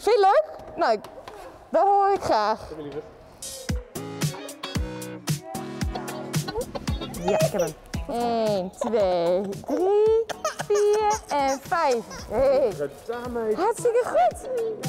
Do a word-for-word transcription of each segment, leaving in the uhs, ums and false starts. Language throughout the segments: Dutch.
Vind je het leuk? Nou, dat hoor ik graag. Ja, ik heb hem. één, twee, drie, vier en vijf. Hey. Hartstikke goed.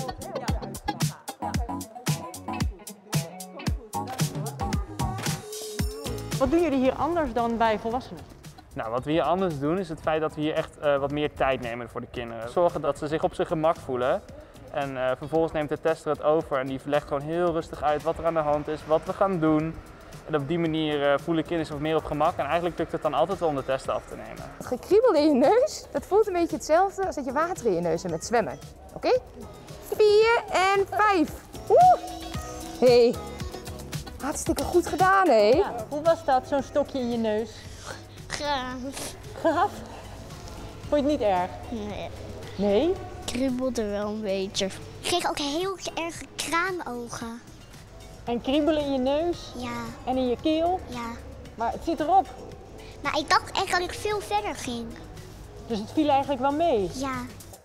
Wat doen jullie hier anders dan bij volwassenen? Nou, wat we hier anders doen is het feit dat we hier echt uh, wat meer tijd nemen voor de kinderen. Zorgen dat ze zich op zijn gemak voelen. En uh, vervolgens neemt de tester het over en die legt gewoon heel rustig uit wat er aan de hand is, wat we gaan doen. En op die manier uh, voelen kinderen zich wat meer op gemak en eigenlijk lukt het dan altijd wel om de testen af te nemen. Het gekriebel in je neus, dat voelt een beetje hetzelfde als dat je water in je neus hebt met zwemmen. Oké? Okay? Vier en vijf. Oeh! Hey. Hartstikke goed gedaan, hé. Ja, hoe was dat, zo'n stokje in je neus? Gaaf. Gaaf? Vond je het niet erg? Nee. Nee? Kriebelde wel een beetje. Ik kreeg ook heel erg kraanogen. En kriebelen in je neus? Ja. En in je keel? Ja. Maar het zit erop. Maar ik dacht echt dat ik veel verder ging. Dus het viel eigenlijk wel mee? Ja.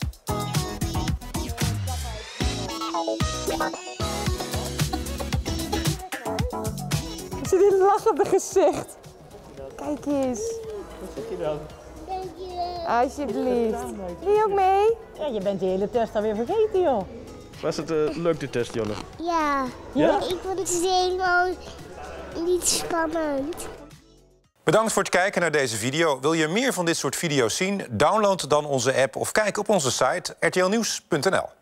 Ik zie die lach op het gezicht. Kijk eens. Wat zeg je dan? Dank je wel. Alsjeblieft. Doe je ook mee? Ja, je bent de hele test alweer vergeten, joh. Was het uh, leuk, de test, Jonne? Ja. Ja? Ik vond het helemaal niet spannend. Bedankt voor het kijken naar deze video. Wil je meer van dit soort video's zien? Download dan onze app of kijk op onze site r t l nieuws punt n l.